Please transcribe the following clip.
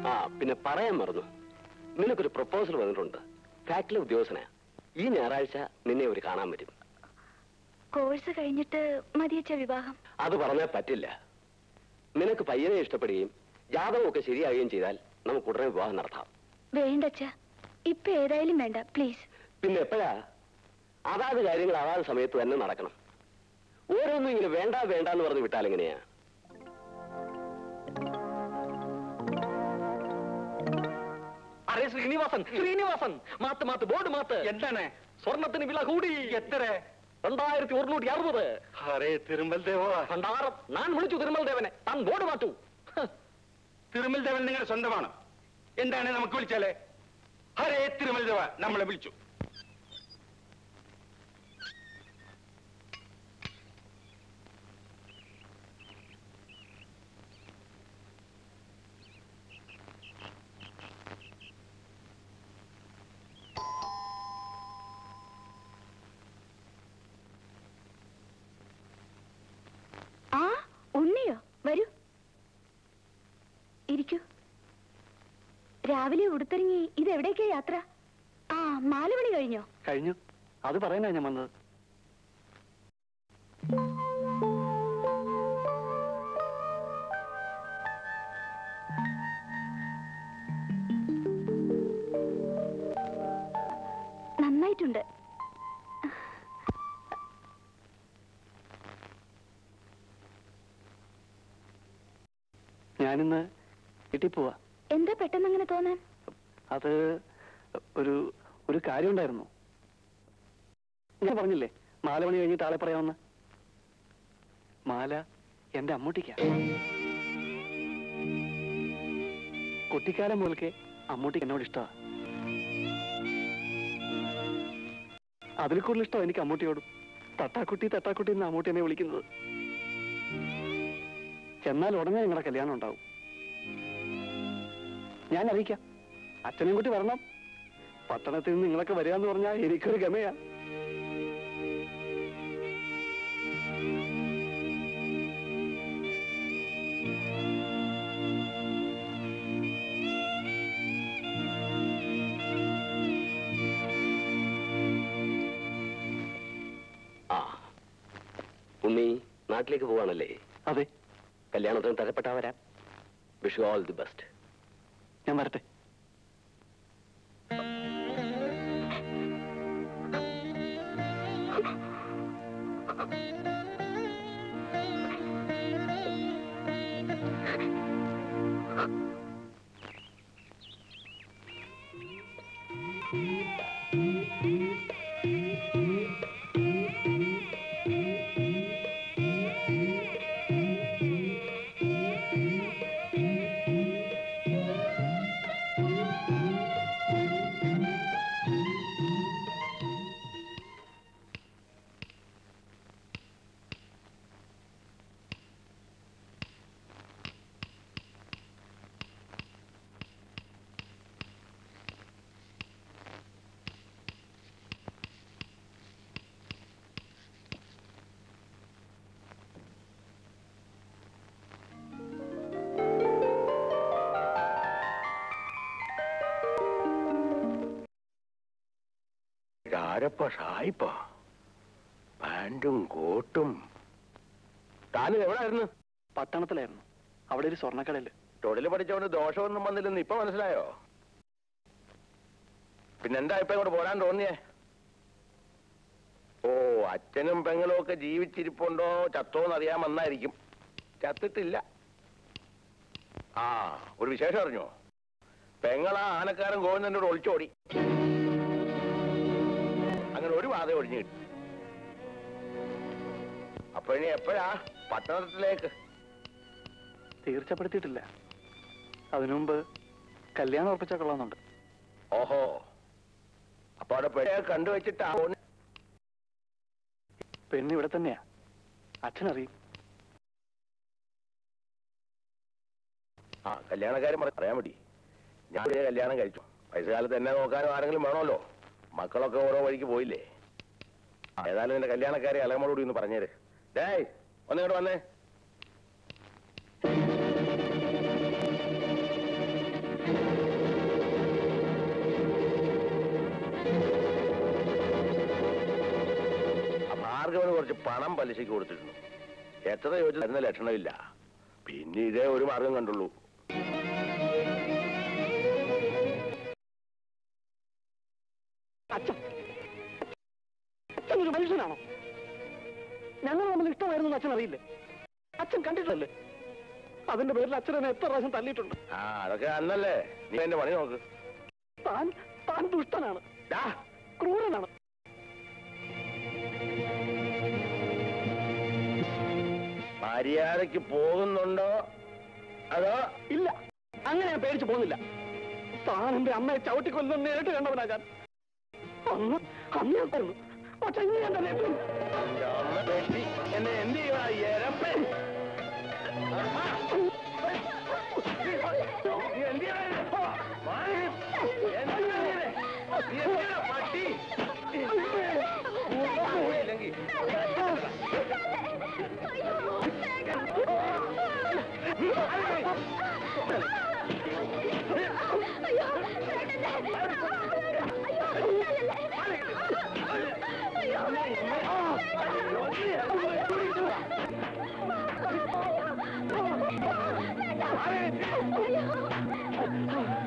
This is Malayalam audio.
ആ പിന്നെ പറയാൻ മറന്നു, നിനക്കൊരു പ്രപ്പോസൽ വന്നിട്ടുണ്ട്. ഫാക്ടറി ഉദ്യോഗസ്ഥനാ. ഈ ഞായറാഴ്ച നിന്നെ ഒരു കാണാൻ വരും. കോഴ്സ് കഴിഞ്ഞിട്ട് മതിയച്ച വിവാഹം? അത് പറഞ്ഞാൽ പറ്റില്ല. നിനക്ക് പയ്യനെ ഇഷ്ടപ്പെടുകയും ജാതകമൊക്കെ ശരിയാകുകയും ചെയ്താൽ നമുക്ക് ഉടനെ വിവാഹം നടത്താം. വേണ്ടച്ച, ഇപ്പൊ ഏതായാലും വേണ്ട, പ്ലീസ്. പിന്നെ എപ്പോഴാ? അതാത് കാര്യങ്ങൾ അതാത് സമയത്ത് തന്നെ നടക്കണം. ഓരോന്നും ഇങ്ങനെ വേണ്ട വേണ്ട എന്ന് പറഞ്ഞ് വിട്ടാൽ എങ്ങനെയാ? അരേ Srinivasan, Srinivasan, math math board math. എന്താണ്? സ്വർണത്തിന് വില കൂടി. എത്ര? 2160. അരേ തിരുമൽ ദേവോ, ഭണ്ഡാരം. ഞാൻ വിളിച്ചു തിരുമൽ ദേവനെ. താൻ ബോർഡ് മാറ്റൂ. തിരുമൽ ദേവൻ നിങ്ങളുടെ സ്വന്തമാണ്. എന്താണ് നമുക്ക് വിളിച്ചാലേ? ഹരേ തിരുമൽ ദേവ നമ്മളെ വിളിച്ചു. ആ ഉണ്ണിയോ? വരൂ, ഇരിക്കൂ. രാവിലെ ഉടുത്തിറങ്ങി ഇതെവിടേക്കാ യാത്ര? ആ, 4 മണി കഴിഞ്ഞോ? കഴിഞ്ഞു. അത് പറയാനാ ഞാൻ വന്നത്. നന്നായിട്ടുണ്ട്. ഞാനിന്ന് വീട്ടിൽ പോവാ. എന്താ പെട്ടെന്ന് അങ്ങനെ തോന്നാൻ? അത് ഒരു കാര്യം ഉണ്ടായിരുന്നു. ഞാൻ പറഞ്ഞില്ലേ 4 മണി കഴിഞ്ഞിട്ട് ആളെ പറയാമെന്ന്. മാല എന്റെ അമ്മൂട്ടിക്കാ. കുട്ടിക്കാലം മുതൽക്കേ അമ്മൂട്ടിക്ക് എന്നോട് ഇഷ്ടമാണ്. അതിൽ കൂടുതൽ ഇഷ്ടം എനിക്ക് അമ്മൂട്ടിയോടും. തട്ടാക്കുട്ടി തട്ടാക്കുട്ടി എന്ന് അമ്മൂട്ടി എന്നെ വിളിക്കുന്നത്. എന്നാൽ ഉടനെ നിങ്ങളുടെ കല്യാണം ഉണ്ടാവും. ഞാൻ അറിയിക്കാം. അച്ഛനും കുട്ടി വരണം. പട്ടണത്തിൽ നിന്ന് നിങ്ങളൊക്കെ വരികയെന്ന് പറഞ്ഞാൽ എനിക്കൊരു ഗമയാ. ആ ഉണ്ണി നാട്ടിലേക്ക് പോവാണല്ലേ? അതെ. കല്യാണത്തിന് തരപ്പെട്ടാ വരാം. Wish you all the best. ഞാൻ വരട്ടെ. ഷായിപ്പോ പാൻറ്റും കോട്ടും. താനും എവിടായിരുന്നു? പട്ടണത്തിലായിരുന്നു. അവിടെ ഒരു സ്വർണ്ണക്കടയില്. തൊഴിൽ പഠിച്ചവന് ദോഷമൊന്നും വന്നില്ലെന്ന് ഇപ്പൊ മനസ്സിലായോ? പിന്നെന്താ ഇപ്പൊ ഇങ്ങോട്ട് പോരാൻ തോന്നിയേ? ഓ, അച്ഛനും പെങ്ങളും ഒക്കെ ജീവിച്ചിരിപ്പുണ്ടോ ചത്തോന്ന് അറിയാൻ വന്നായിരിക്കും. ചത്തിട്ടില്ല. ആ, ഒരു വിശേഷം അറിഞ്ഞോ? പെങ്ങളാ ആനക്കാരൻ ഗോവിന്ദനോട് ഒളിച്ചോടി. അങ്ങനെ ഒരു വാത ഒഴിഞ്ഞു കിട്ടി. അപ്പൊ ഇനി എപ്പോഴാ പട്ടണത്തിലേക്ക്? തീർച്ചപ്പെടുത്തിയിട്ടില്ല. അതിനുമുമ്പ് കല്യാണം ഉറപ്പിച്ചാൽ കൊള്ളാന്നുണ്ട്. ഓഹോ, അപ്പൊ അവിടെ പെണ്ണെ കണ്ടുവച്ചിട്ടാ? പെണ്ണ് ഇവിടെ തന്നെയാ. അച്ഛനറിയും. ആ, കല്യാണക്കാരും പറയാൻ വേണ്ടി ഞാൻ കല്യാണം കഴിച്ചു. വയസ്സുകാലത്ത് എന്നെ നോക്കാനും ആരെങ്കിലും വേണമല്ലോ. മക്കളൊക്കെ ഓരോ വഴിക്ക് പോയില്ലേ. ഏതായാലും നിന്റെ കല്യാണക്കാരെ അലമോടുകൂടി ഒന്ന് പറഞ്ഞേര്. ഡേയ്, ഒന്നിങ്ങോട്ട് വന്നേ. കുറച്ച് പണം പലിശയ്ക്ക് കൊടുത്തിരുന്നു. എത്ര ചോദിച്ചു തരുന്ന ലക്ഷണമില്ല. പിന്നെ ഇതേ ഒരു മാർഗം കണ്ടുള്ളൂ. അച്ഛനൊരു മനുഷ്യനാണോ? ഞങ്ങൾ നമ്മൾ ഇഷ്ടമായിരുന്നു അച്ഛൻ അറിയില്ലേ? അച്ഛൻ കണ്ടിട്ടല്ലേ? അതിന്റെ പേരിൽ അച്ഛനെ എത്ര പ്രാവശ്യം തല്ലിയിട്ടുണ്ട്. അതൊക്കെ അന്നല്ലേ. നീ എന്റെ പണി നോക്ക്. താൻ ദുഷ്ടനാണ്, ക്രൂരനാണ്. മര്യാദയ്ക്ക് പോകുന്നുണ്ടോ അതോ? ഇല്ല, അങ്ങനെ ഞാൻ പേടിച്ചു പോകുന്നില്ല. താൻ എന്റെ അമ്മയെ ചവിട്ടിക്കൊല്ലുന്ന നേരിട്ട് കണ്ടവനാ ഞാൻ. അന്ന് ഞാൻ പറഞ്ഞു, പക്ഷെ ഇന്ന് ഞാൻ തന്നെ എന്നെ എന്ത് ചെയ്യുക? പട്ടി അയ്യോ